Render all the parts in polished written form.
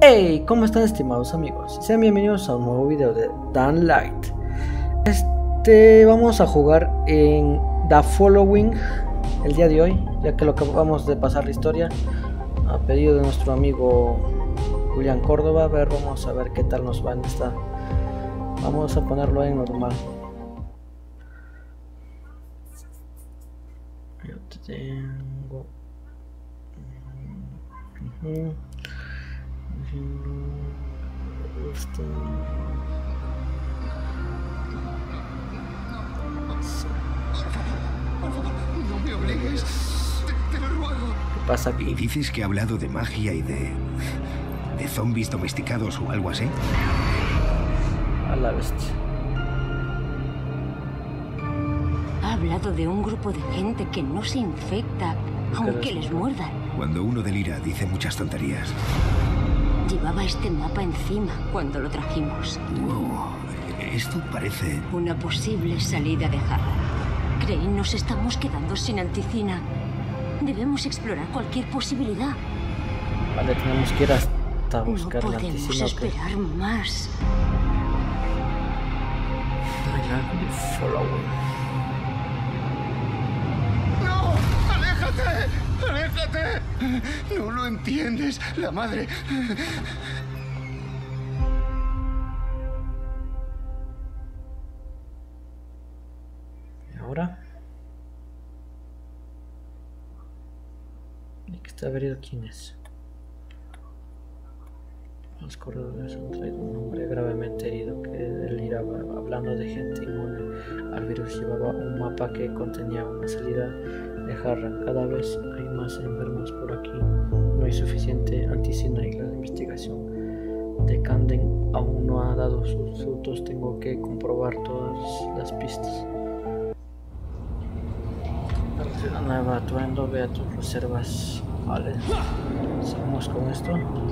Hey, ¿cómo están, estimados amigos? Sean bienvenidos a un nuevo video de Dying Light. Vamos a jugar en The Following el día de hoy, ya que lo acabamos de pasar la historia a pedido de nuestro amigo Julián Córdoba. A ver, vamos a ver qué tal nos va en esta. Vamos a ponerlo en normal. Yo te tengo. No me obligues, te lo ruego. ¿Qué pasa aquí? ¿Y dices que ha hablado de magia y de zombies domesticados o algo así? A la bestia. Ha hablado de un grupo de gente que no se infecta, aunque les muerdan. Cuando uno delira, dice muchas tonterías. Llevaba este mapa encima cuando lo trajimos. Wow, esto parece... Una posible salida de Harran. Crane, nos estamos quedando sin anticina. Debemos explorar cualquier posibilidad. Vale, tenemos que ir hasta buscar no la podemos anticina. esperar más. ¡No! ¡Aléjate! ¡Aléjate! No lo entiendes, la madre. ¿Y ahora? ¿Y que está herido quién es? Los corredores han traído un hombre gravemente herido que deliraba hablando de gente inmune al virus. Llevaba un mapa que contenía una salida de Harran. Cada vez hay más enfermos por aquí. No hay suficiente anticina y la investigación de Camden aún no ha dado sus frutos. Tengo que comprobar todas las pistas. La ciudad nueva, atuendo, ve a tus reservas. Vale, seguimos con esto.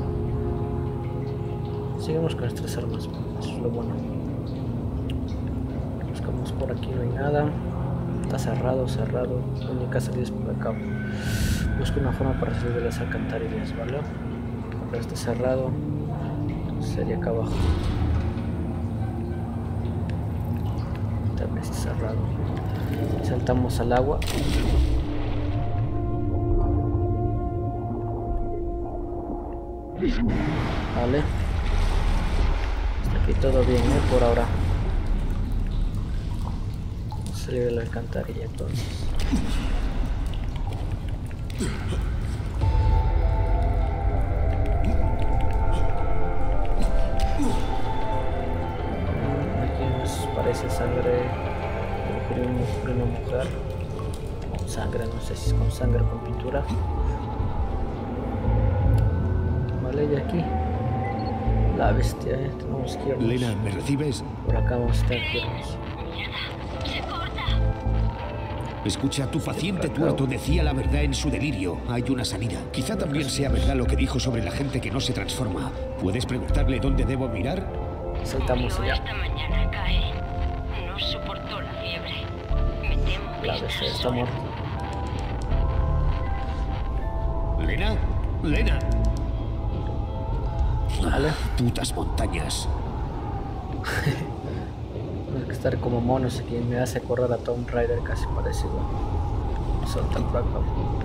Seguimos con nuestras armas, eso es lo bueno. Buscamos por aquí, no hay nada. Está cerrado. La única salida es por acá. Busco una forma para salir de las alcantarillas, ¿vale? Acá está cerrado. Sería acá abajo. También está cerrado. Saltamos al agua. Vale. Aquí todo bien, por ahora. Salir de la alcantarilla entonces. Aquí nos parece sangre de una mujer. Con sangre, no sé si es con sangre o con pintura. Vale, y aquí la bestia, tenemos que irnos. Lena, ¿me recibes? Por acá vamos a estar quietos. Escucha, tu paciente tuerto decía la verdad en su delirio. Hay una salida. Quizá también sea verdad lo que dijo sobre la gente que no se transforma. ¿Puedes preguntarle dónde debo mirar? Saltamos allá. Esta mañana cae. No soportó la fiebre. Me temo que La bestia está muerta. ¿Lena? ¡Lena! Vale. Putas montañas. Tenemos que estar como monos aquí. Me hace correr a Tomb Raider casi parecido. Salta por acá.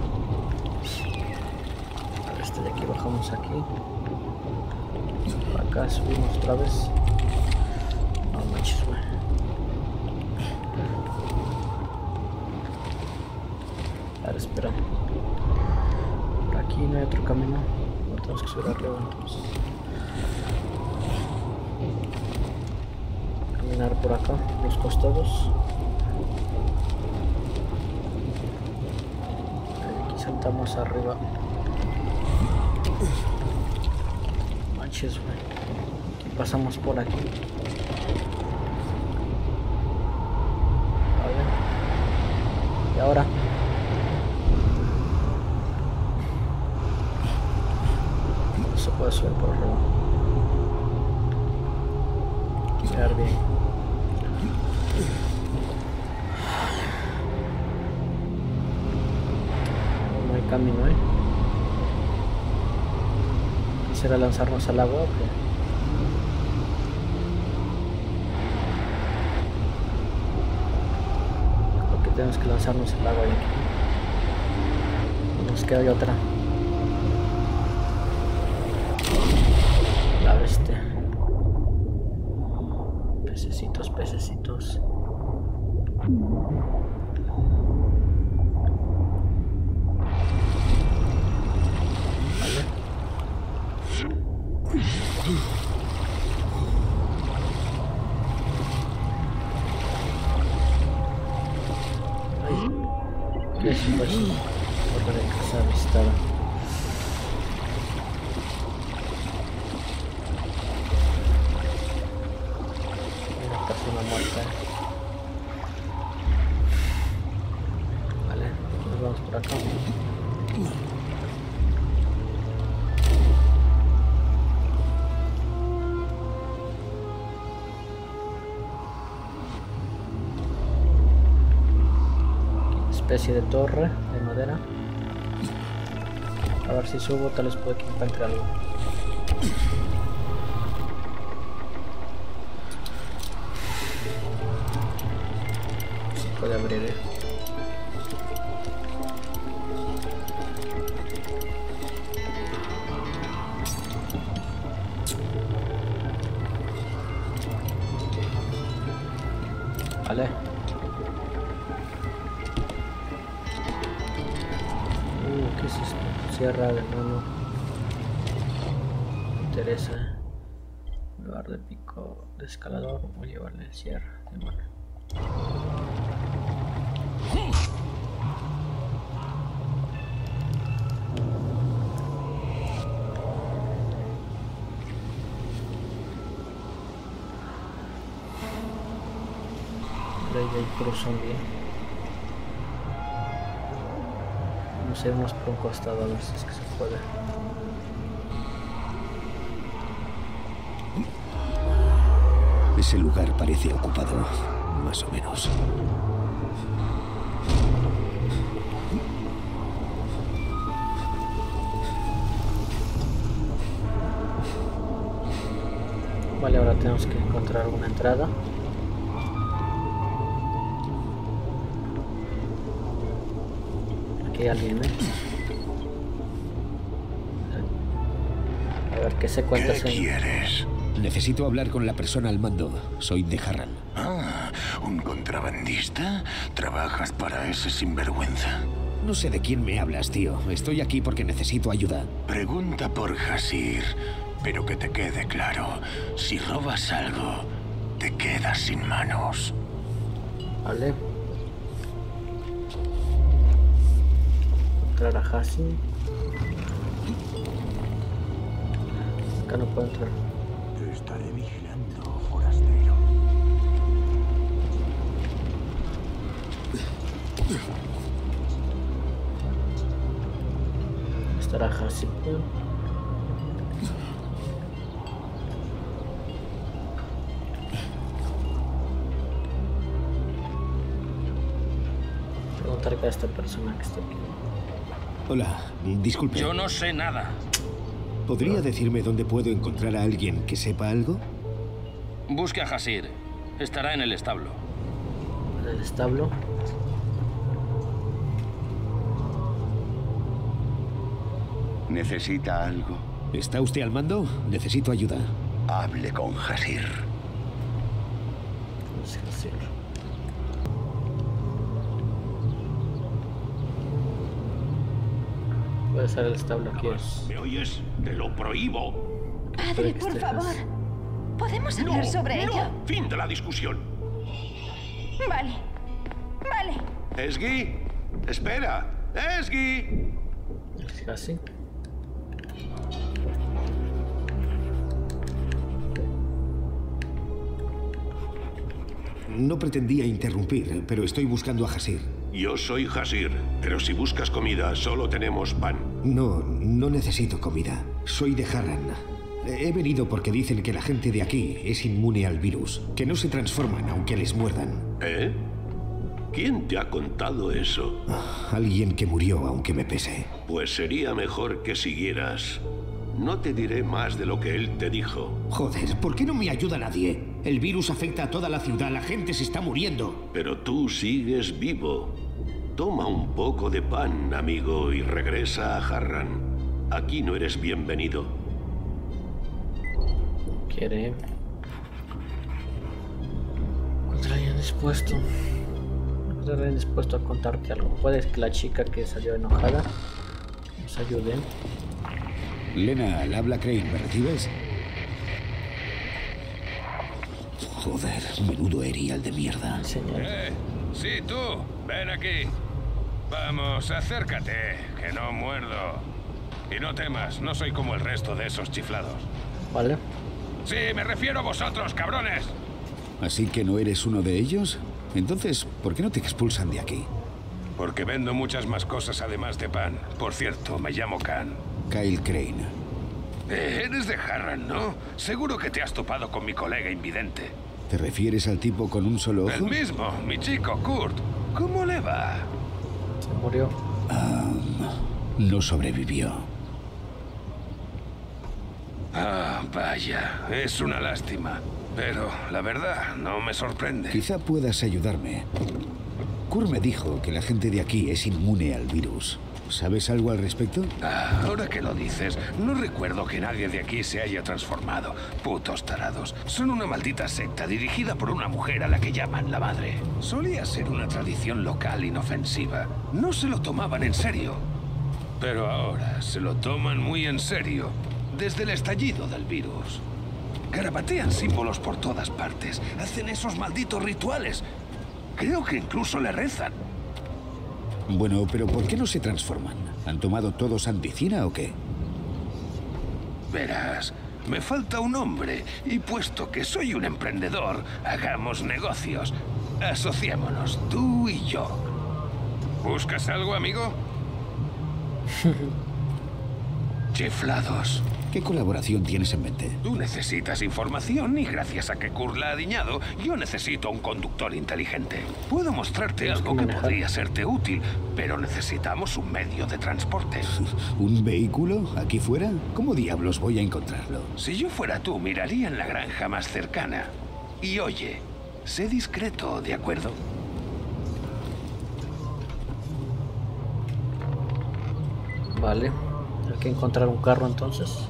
A este de aquí bajamos aquí. Por acá subimos otra vez. No manches, güey. A ver, espera. Por aquí no hay otro camino. No tenemos que subir arriba entonces. Caminar por acá, los costados. Aquí saltamos arriba. Manches, güey. Aquí pasamos por aquí. Vale. Y ahora. No se puede subir por arriba. Mirar bien. No hay camino, ¿Quisiera lanzarnos al agua o qué? Creo que tenemos que lanzarnos al agua y aquí. No nos queda otra. La bestia. Pececitos, pececitos. Vale. Ay, ¿qué es eso? Torre de casa avistada. Una persona muerta. Vale, nos vamos por acá. Especie de torre de madera. A ver si subo, tal vez puede que encuentre algo. Se puede abrir, Vale. ¿Qué es esto? Sierra de mano. Me interesa. En lugar de pico de escalador, voy a llevarle sierra de mano. Ahí hay puro zombie. Vamos a irnos por un costado a ver si es que se puede. Ese lugar parece ocupado, más o menos. Vale, ahora tenemos que encontrar una entrada. Aquí hay alguien, A ver qué se cuenta. ¿Qué quieres? Necesito hablar con la persona al mando. Soy de Harran. Ah, ¿un contrabandista? ¿Trabajas para ese sinvergüenza? No sé de quién me hablas, tío. Estoy aquí porque necesito ayuda. Pregunta por Hasir, pero que te quede claro. Si robas algo, te quedas sin manos. Vale. Entrar a Hasir. Acá no puedo entrar. Te estaré vigilando, forastero. Estará Hasir. Preguntar a esta persona que está aquí. Hola, disculpe. Yo no sé nada. ¿Podría decirme dónde puedo encontrar a alguien que sepa algo? Busque a Hasir. Estará en el establo. En el establo. ¿Necesita algo? ¿Está usted al mando? Necesito ayuda. Hable con Hasir. Es Hasir. Puede ser el establo aquí. ¿Me oyes? Te lo prohíbo. Padre, por favor. ¿Podemos hablar sobre ello? Fin de la discusión. Vale. Vale. Esgi, espera. Esgi. Es casi. No pretendía interrumpir, pero estoy buscando a Hasir. Yo soy Hasir, pero si buscas comida, solo tenemos pan. No necesito comida. Soy de Harran. He venido porque dicen que la gente de aquí es inmune al virus, que no se transforman aunque les muerdan. ¿Eh? ¿Quién te ha contado eso? Alguien que murió aunque me pese. Pues sería mejor que siguieras. No te diré más de lo que él te dijo. Joder, ¿por qué no me ayuda nadie? El virus afecta a toda la ciudad, la gente se está muriendo. Pero tú sigues vivo. Toma un poco de pan, amigo, y regresa a Harran. Aquí no eres bienvenido. Quiere... Encontrar alguien dispuesto. Encontrar alguien dispuesto a contarte algo. Puede que la chica que salió enojada nos ayude. Lena, al habla Crane, ¿me recibes? Joder, menudo erial de mierda. Señor. Sí, tú, ven aquí. Vamos, acércate, que no muerdo. Y no temas, no soy como el resto de esos chiflados. Vale. Sí, me refiero a vosotros, cabrones. ¿Así que no eres uno de ellos? Entonces, ¿por qué no te expulsan de aquí? Porque vendo muchas más cosas además de pan. Por cierto, me llamo Khan. Kyle Crane. Eres de Harran, ¿no? Seguro que te has topado con mi colega invidente. ¿Te refieres al tipo con un solo ojo? El mismo, mi chico, Kurt. ¿Cómo le va? Se murió. No sobrevivió. Ah, vaya, es una lástima. Pero, la verdad, no me sorprende. Quizá puedas ayudarme. Kurt me dijo que la gente de aquí es inmune al virus. ¿Sabes algo al respecto? Ah, ahora que lo dices, no recuerdo que nadie de aquí se haya transformado. Putos tarados. Son una maldita secta dirigida por una mujer a la que llaman la madre. Solía ser una tradición local inofensiva. No se lo tomaban en serio. Pero ahora se lo toman muy en serio. Desde el estallido del virus. Garabatean símbolos por todas partes. Hacen esos malditos rituales. Creo que incluso le rezan. Bueno, pero ¿por qué no se transforman? ¿Han tomado todos anticina o qué? Verás, me falta un hombre. Y puesto que soy un emprendedor, hagamos negocios. Asociémonos, tú y yo. ¿Buscas algo, amigo? Chiflados. ¿Qué colaboración tienes en mente? Tú necesitas información y gracias a que Kurt la ha adiñado, yo necesito un conductor inteligente. Puedo mostrarte algo que podría serte útil, pero necesitamos un medio de transporte. ¿Un vehículo? ¿Aquí fuera? ¿Cómo diablos voy a encontrarlo? Si yo fuera tú, miraría en la granja más cercana. Y oye, sé discreto, ¿de acuerdo? Vale. Hay que encontrar un carro entonces.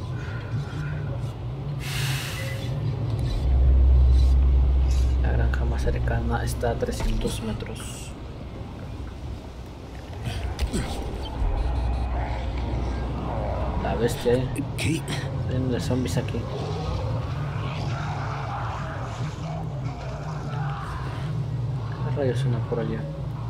La granja más cercana está a 300 metros. La bestia ahí. ¿Qué? Vienen los zombies aquí. ¿Qué rayos suena por allá?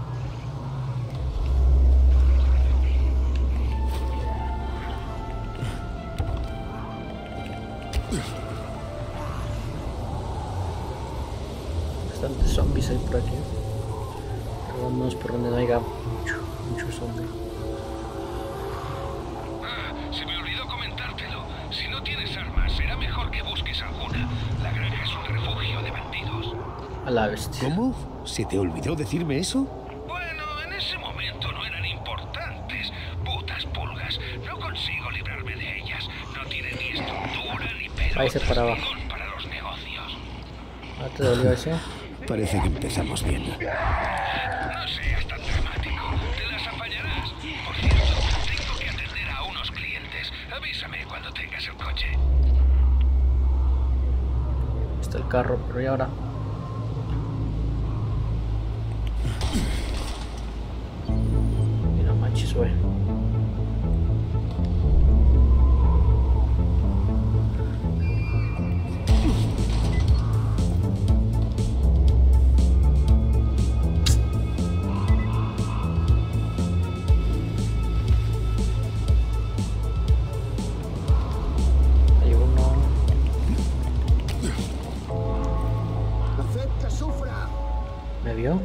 Bastantes zombies hay por aquí. Pero vámonos por donde no haya mucho zombie. Se me olvidó comentártelo. Si no tienes armas, será mejor que busques alguna. La granja es un refugio de bandidos. A la bestia. ¿Cómo? ¿Se te olvidó decirme eso? Bueno, en ese momento no eran importantes. Putas pulgas. No consigo librarme de ellas. No tienen ni estructura ni pelo. Váyase para abajo. Para los negocios. ¿Ah, te dolió ese? Parece que empezamos bien. No seas tan dramático. Te las apañarás. Por cierto, tengo que atender a unos clientes. Avísame cuando tengas el coche. Está el carro, pero ¿y ahora? Y no manches, güey. Hay uno. ¿Me vio?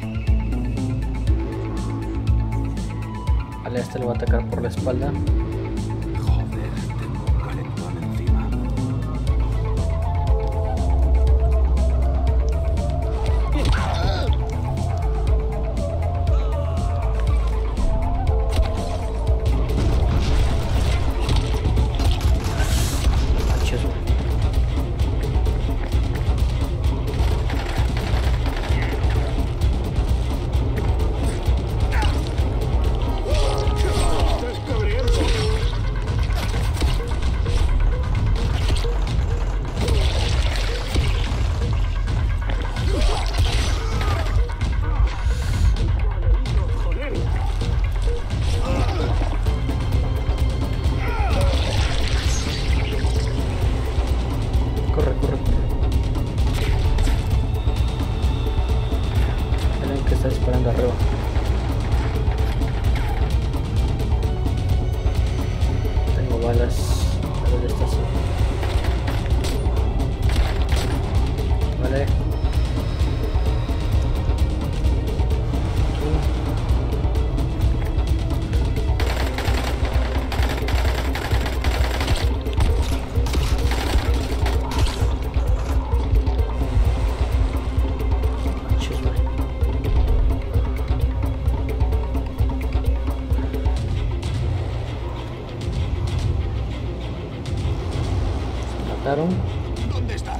Vale, a este le va a atacar por la espalda. mataron. ¿Dónde está?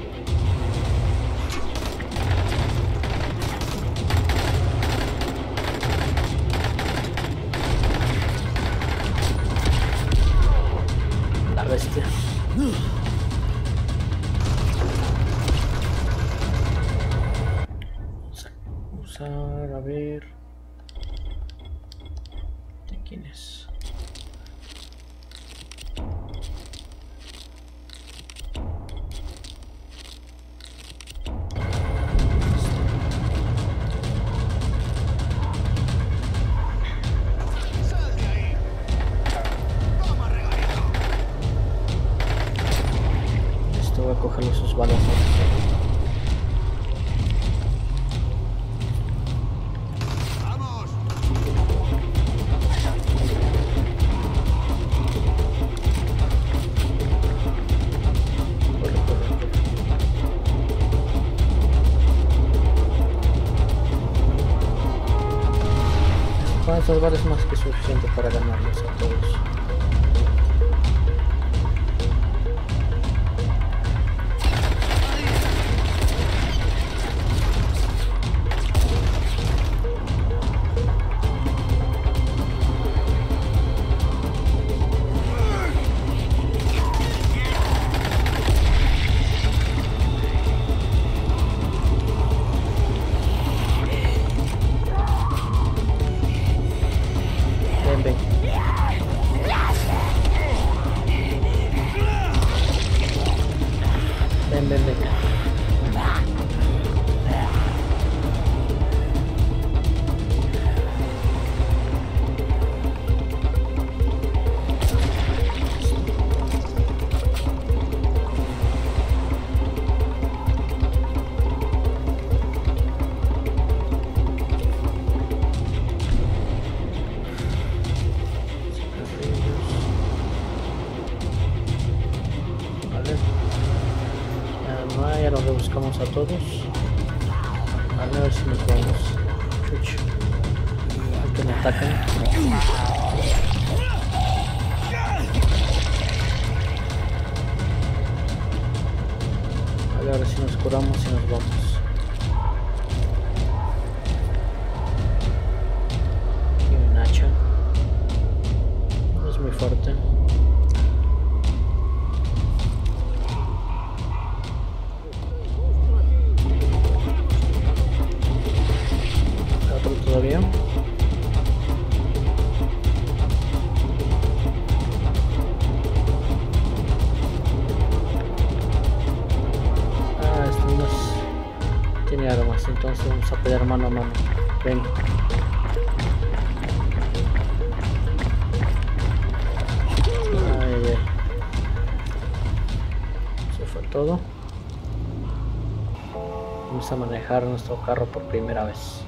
La bestia. Vamos a usar, a ver. ¿De quién es? Voy a cogerle sus balas. ¡Vamos! Corre, corre. Con esas balas es más que suficiente para ganarles a todos. Ven. Ya los rebuscamos a todos. A ver si nos vamos. Chuch. Que me atacan. A ver, ahora si nos curamos y nos vamos. Y un hacha. No es muy fuerte. Todavía. Este no tiene armas, entonces vamos a pelear mano a mano. Ven. Ay. Eso fue todo. Vamos a manejar nuestro carro por primera vez.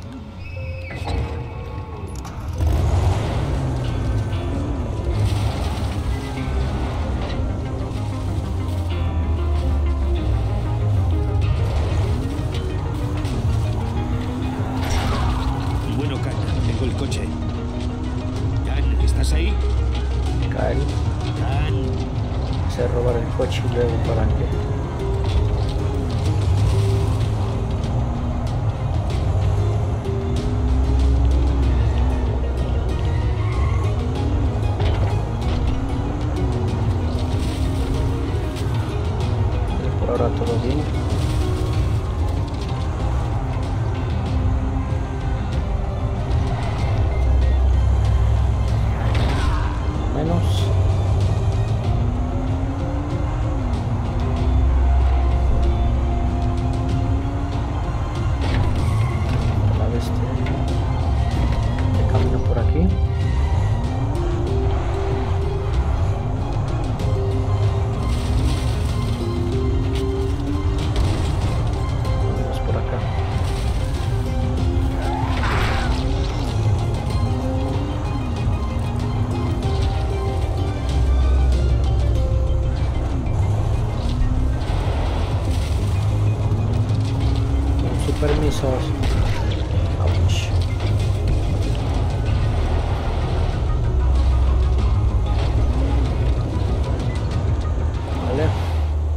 Bueno, Kyle, tengo el coche. Dan, ¿estás ahí? Kyle. Dan. Se robar el coche y luego para que. Ahora todo bien. Menos. La bestia. De camino por aquí. Permisos. Ouch. Vale.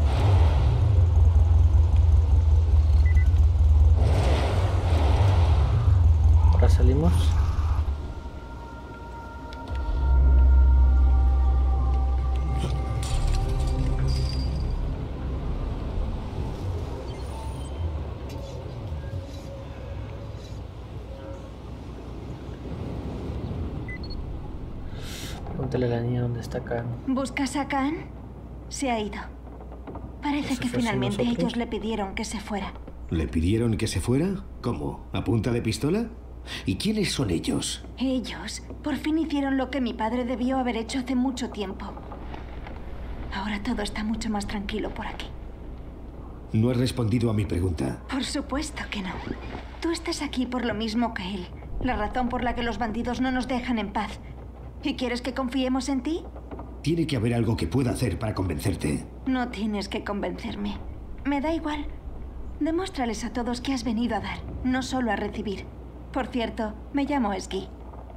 Pregúntale a la niña dónde está Khan. ¿Buscas a Khan? Se ha ido. Parece que finalmente ellos le pidieron que se fuera. ¿Le pidieron que se fuera? ¿Cómo? ¿A punta de pistola? ¿Y quiénes son ellos? Ellos por fin hicieron lo que mi padre debió haber hecho hace mucho tiempo. Ahora todo está mucho más tranquilo por aquí. No has respondido a mi pregunta. Por supuesto que no. Tú estás aquí por lo mismo que él. La razón por la que los bandidos no nos dejan en paz. ¿Y quieres que confiemos en ti? Tiene que haber algo que pueda hacer para convencerte. No tienes que convencerme. Me da igual. Demuéstrales a todos que has venido a dar, no solo a recibir. Por cierto, me llamo Esgui.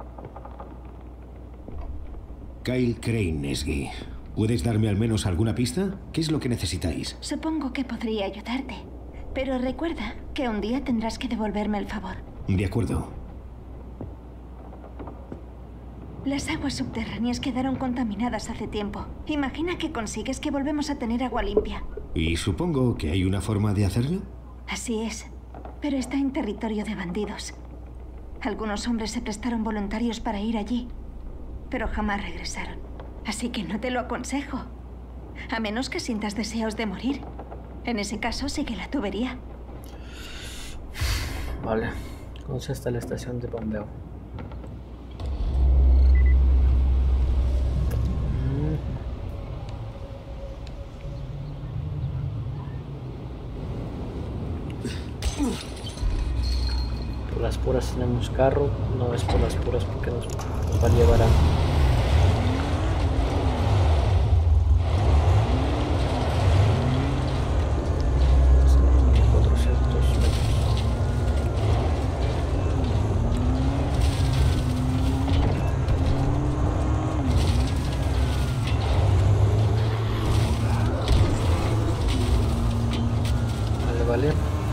Kyle Crane, Esgui. ¿Puedes darme al menos alguna pista? ¿Qué es lo que necesitáis? Supongo que podría ayudarte. Pero recuerda que un día tendrás que devolverme el favor. De acuerdo. Las aguas subterráneas quedaron contaminadas hace tiempo. Imagina que consigues que volvemos a tener agua limpia. Y supongo que hay una forma de hacerlo. Así es, pero está en territorio de bandidos. Algunos hombres se prestaron voluntarios para ir allí, pero jamás regresaron. Así que no te lo aconsejo. A menos que sientas deseos de morir. En ese caso, sigue la tubería. Vale. ¿Cómo está la estación de bombeo? Por las puras tenemos carro. No es por las puras porque nos va a llevar a... 400 metros. Vale.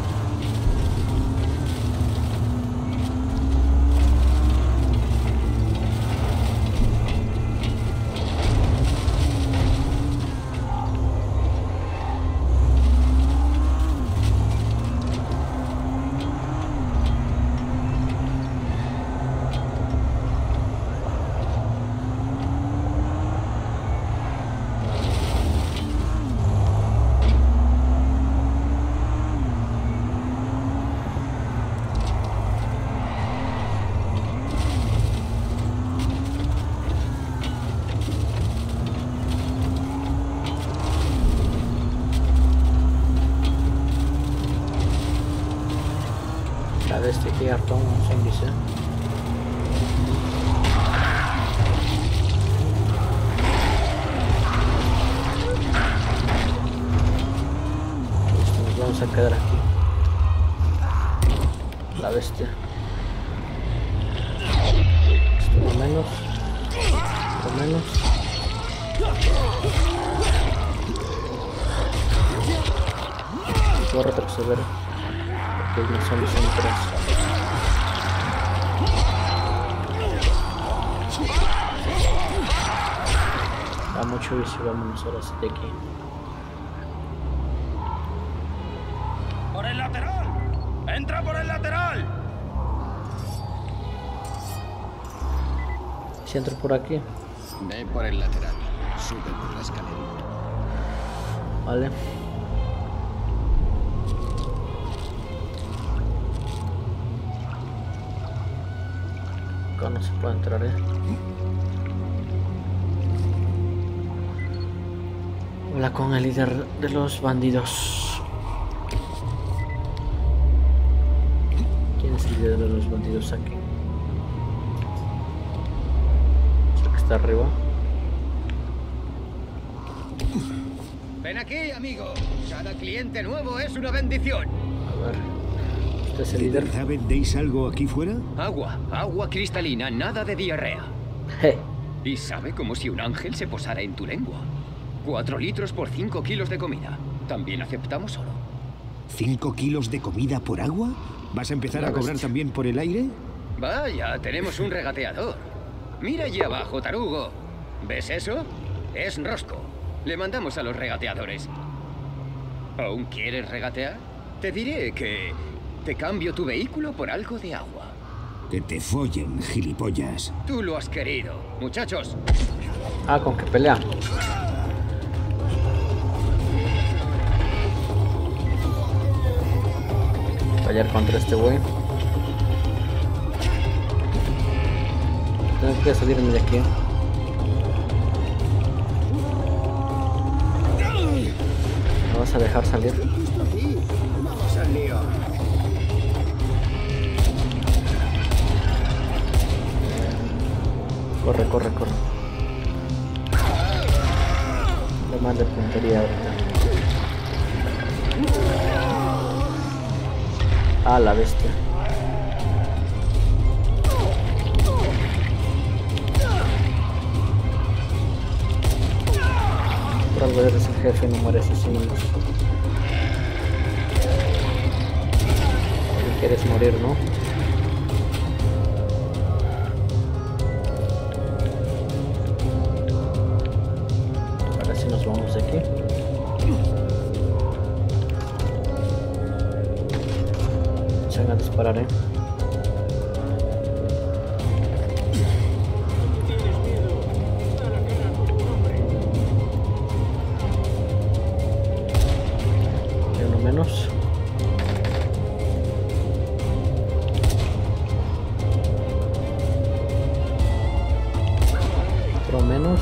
Este que hartón zombies, Nos vamos a quedar aquí. La bestia. Esto más o menos. Más o menos. Puedo retroceder. Que no son los entras. Da mucho vicio, vámonos ahora sí de aquí. ¡Por el lateral! ¡Entra por el lateral! Si entro por aquí. Ve por el lateral. Sube por la escalera. Vale. Acá no se puede entrar, Habla con el líder de los bandidos. ¿Quién es el líder de los bandidos aquí? ¿Es el que está arriba? Ven aquí, amigo. Cada cliente nuevo es una bendición. A ver. ¿Usted es el líder? ¿De verdad vendéis algo aquí fuera? Agua cristalina, nada de diarrea. Je. Y sabe como si un ángel se posara en tu lengua. 4 litros por 5 kilos de comida. También aceptamos oro. ¿5 kilos de comida por agua? ¿Vas a empezar a cobrar también por el aire? Vaya, tenemos un regateador. Mira allí abajo, tarugo. ¿Ves eso? Es Rosco. Le mandamos a los regateadores. ¿Aún quieres regatear? Te diré que te cambio tu vehículo por algo de agua. Que te follen, gilipollas. Tú lo has querido. Muchachos, Ah, con que pelea. Fallar contra este güey. Tengo que salirme de aquí. ¿Me vas a dejar salir? Vamos al lío. Corre, corre, corre. Lo más de puntería ahorita. Ah, la bestia. Por algo eres el jefe, no mueres así. Quieres morir, ¿no? Ahora sí nos vamos de aquí. Se van a disparar, ¿eh? Hay uno menos. Menos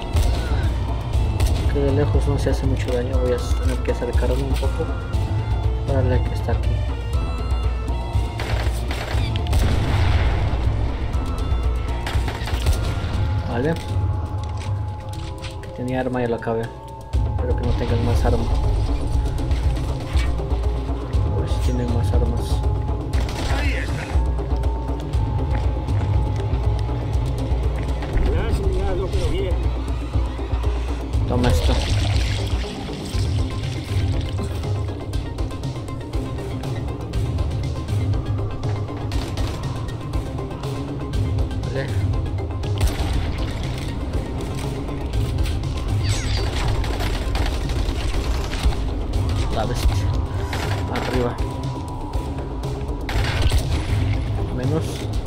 que de lejos no se hace mucho daño. Voy a tener que acercarme un poco para ver que está aquí. Vale, que tenía arma y la acabé. Espero que no tengan más armas. A ver si tienen más armas. Toma esto. Vale. La bestia. Arriba. Menos.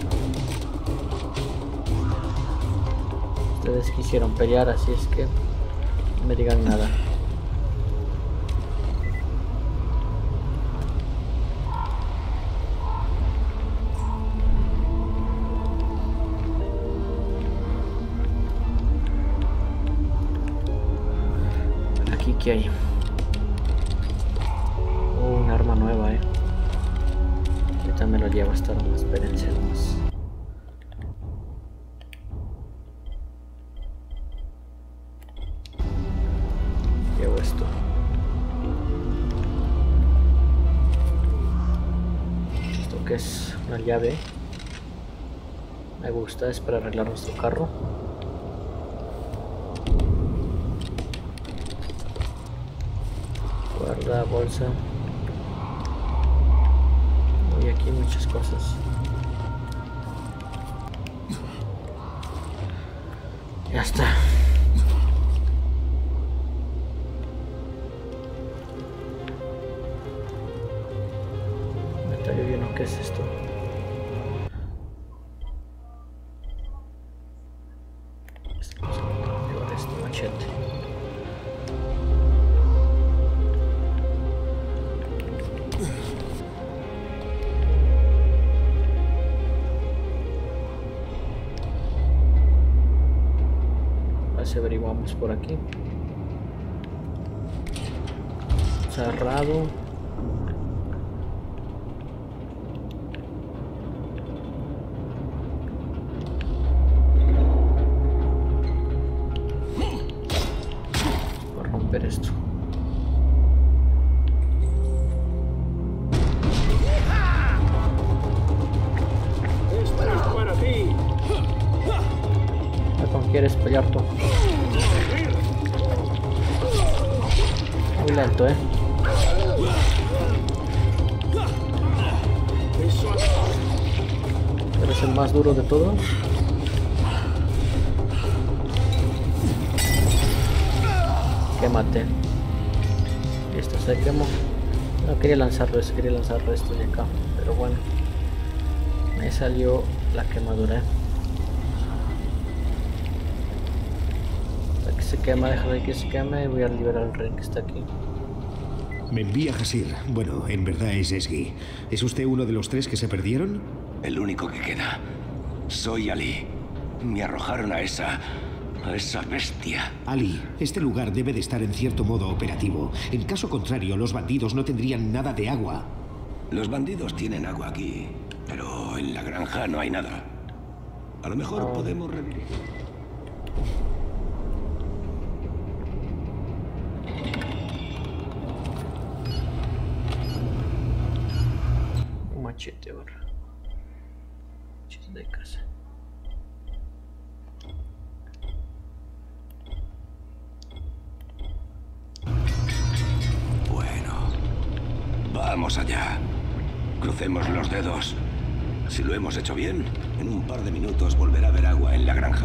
Ustedes quisieron pelear, así es que no me digan nada. Aquí qué hay. Un arma nueva, ahorita me lo llevo esta arma, espérense nomás. Llevo esto. ¿Esto qué es? Una llave. Me gusta, es para arreglar nuestro carro. Guarda, bolsa. Y aquí muchas cosas. Ya está. Está lloviendo, ¿qué es esto? Vamos a llevar este machete. Así averiguamos por aquí. Cerrado. Voy a romper esto. Esto es para ti. ¿A con quieres pelear tú? Muy lento, Pero es el más duro de todos. Quémate. Listo, se quemó. No quería lanzarlo, quería lanzarlo esto de acá. Pero bueno. Me salió la quemadura, que se quema, dejaré que se queme y voy a liberar el rey que está aquí. Me envía Hasir. Bueno, en verdad es Esgi. ¿Es usted uno de los 3 que se perdieron? El único que queda. Soy Ali. Me arrojaron a esa bestia. Ali, este lugar debe de estar en cierto modo operativo. En caso contrario, los bandidos no tendrían nada de agua. Los bandidos tienen agua aquí, pero en la granja no hay nada. A lo mejor podemos revivir. Un machete ahora. Machete de casa. Bueno, vamos allá. Crucemos los dedos. Si lo hemos hecho bien, en un par de minutos volverá a haber agua en la granja.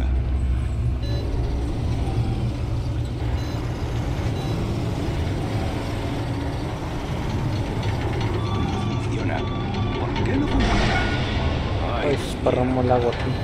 ¿Funciona? ¿Por qué no funciona? Pues parramos el agua aquí.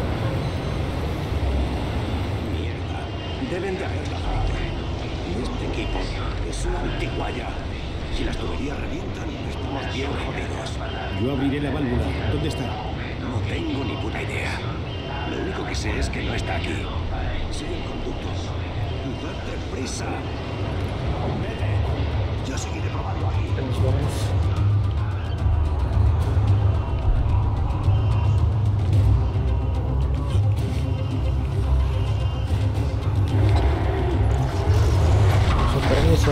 Mierda. Deben de haber bajado. Y este equipo es una antiguaya. Si las tuberías revientan, estamos bien jodidos. Yo abriré la válvula. ¿Dónde está? No tengo ni puta idea. Lo único que sé es que no está aquí. Sigue el conducto. ¡Date prisa! Vete. Yo seguiré probando aquí. Nos vamos. Con permiso.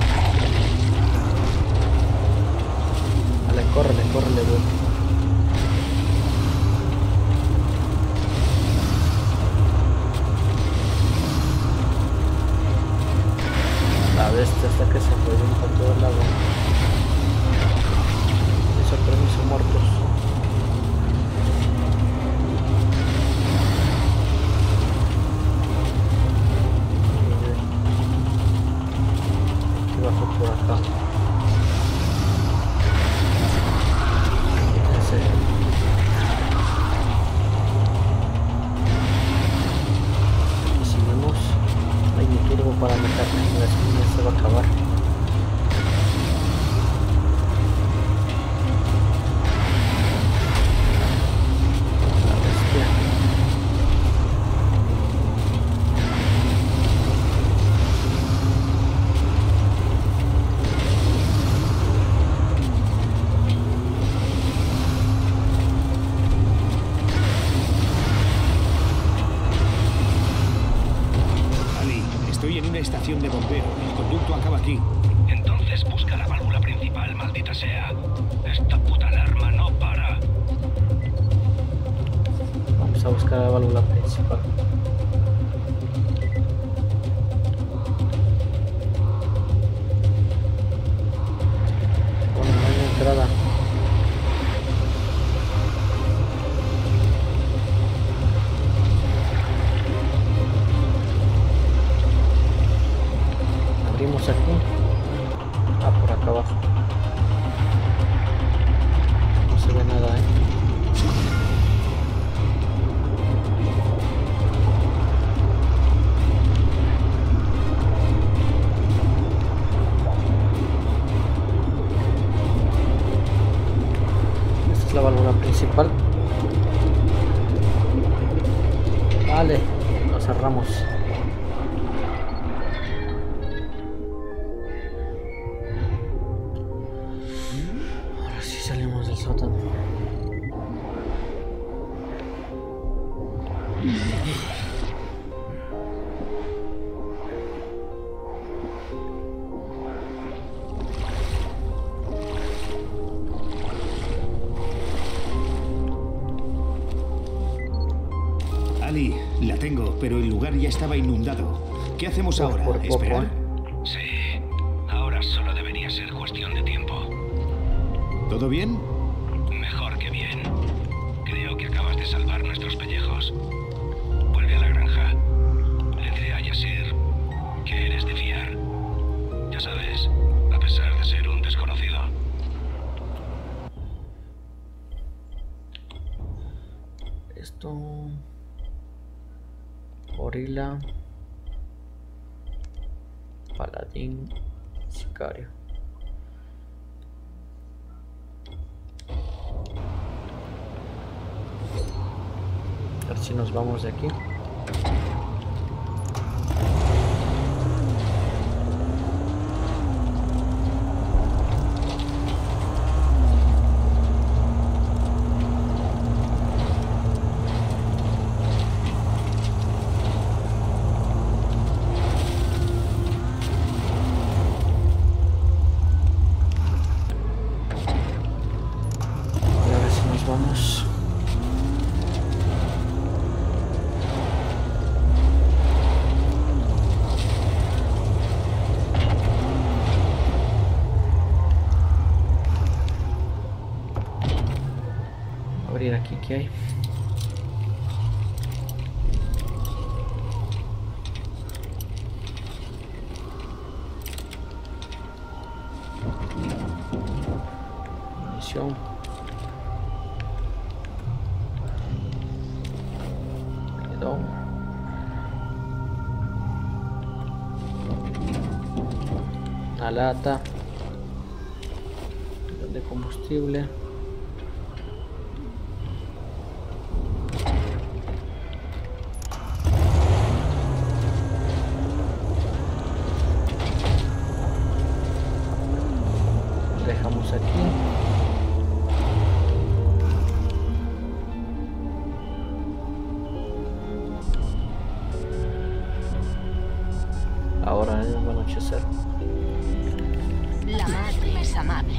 Vale, córrele, güey. La bestia hasta que se fue bien por todo el lago. Eso, permiso, muertos. Y bajo por acá. Y si vemos, hay mi turbo para meterme en la esquina, se va a acabar. La bestia. Estoy en una estación de bombero. El conducto acaba aquí. Entonces busca la válvula principal, maldita sea. Esta puta alarma no para. Vamos a buscar la válvula principal. Bueno, no hay entrada. Abrimos aquí. Ah, por acá abajo. No se ve nada, Esta es la válvula principal. Vale, lo cerramos. Ahora sí salimos del sótano. Ali, la tengo, pero el lugar ya estaba inundado. ¿Qué hacemos ahora? Por poco, ¿Esperar? Sí, ahora solo debería ser cuestión de tiempo. ¿Todo bien? Mejor que bien. Creo que acabas de salvar nuestros pellejos. Vuelve a la granja. Le diré a Yasir que eres de fiar. Ya sabes, a pesar de ser un desconocido. Esto... Gorila. Paladín, sicario. A ver si nos vamos de aquí. Vamos. Abrir aquí, ¿qué hay? Munición. Una lata de combustible. Dejamos aquí. Ahora va a anochecer. La madre es amable.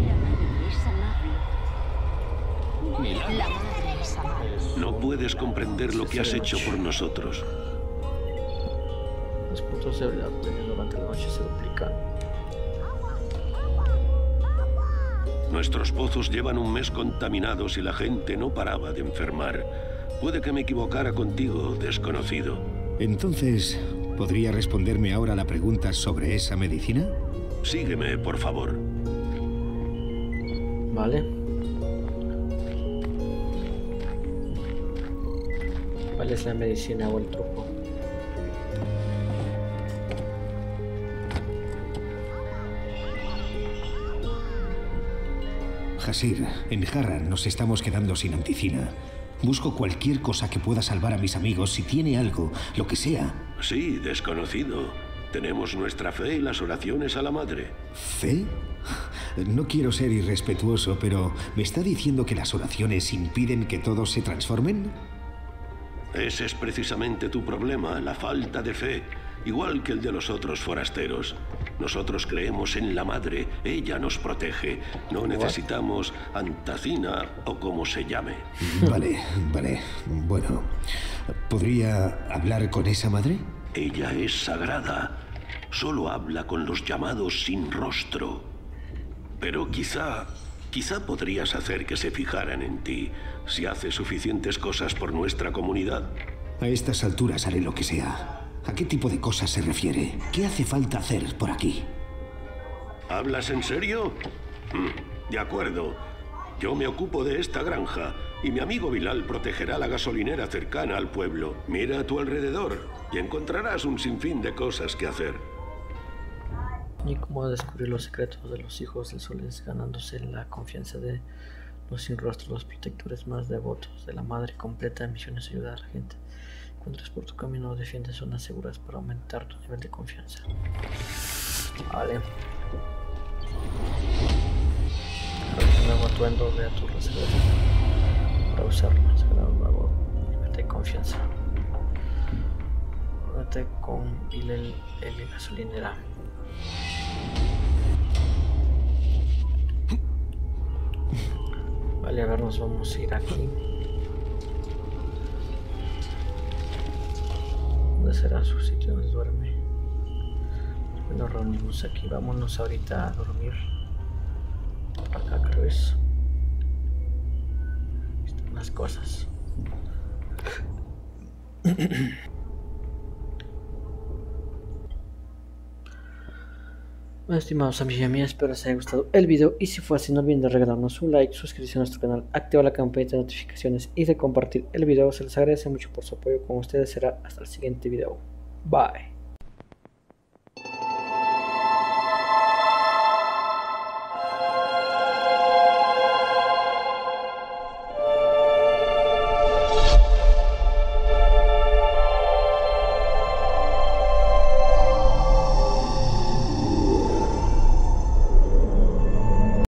La madre es amable. No puedes comprender lo que has hecho por nosotros. Los puntos de seguridad durante la noche se duplican. Nuestros pozos llevan un mes contaminados y la gente no paraba de enfermar. Puede que me equivocara contigo, desconocido. Entonces, ¿podría responderme ahora la pregunta sobre esa medicina? Sígueme, por favor. Vale. ¿Cuál es la medicina o el truco? Hasir, en Harran nos estamos quedando sin anticina. Busco cualquier cosa que pueda salvar a mis amigos si tiene algo, lo que sea. Sí, desconocido. Tenemos nuestra fe y las oraciones a la madre. ¿Fe? No quiero ser irrespetuoso, pero ¿me está diciendo que las oraciones impiden que todos se transformen? Ese es precisamente tu problema, la falta de fe, igual que el de los otros forasteros. Nosotros creemos en la madre, ella nos protege. No necesitamos antacina o como se llame. Vale. Bueno, ¿podría hablar con esa madre? Ella es sagrada. Solo habla con los llamados sin rostro. Pero quizá podrías hacer que se fijaran en ti si haces suficientes cosas por nuestra comunidad. A estas alturas haré lo que sea. ¿A qué tipo de cosas se refiere? ¿Qué hace falta hacer por aquí? ¿Hablas en serio? De acuerdo. Yo me ocupo de esta granja y mi amigo Bilal protegerá la gasolinera cercana al pueblo. Mira a tu alrededor y encontrarás un sinfín de cosas que hacer. Y cómo descubrir los secretos de los hijos del sol es ganándose la confianza de los sin rostro, los protectores más devotos de la madre. Completa misiones ayudar a la gente. Encuentras por tu camino, defiendes zonas seguras para aumentar tu nivel de confianza. Vale. Ahora el nuevo atuendo de tu reserva para usarlo. Sagrado nuevo nivel de confianza. Únete con el gasolinera. Vale, a ver, nos vamos a ir aquí. ¿Dónde será su sitio donde duerme? Nos reunimos aquí. Vámonos ahorita a dormir. Acá creo es. Están las cosas. Bueno, estimados amigos y amigas, espero les haya gustado el video y si fue así no olviden de regalarnos un like, suscribirse a nuestro canal, activar la campanita de notificaciones y de compartir el video. Se les agradece mucho por su apoyo. Con ustedes será hasta el siguiente video. Bye.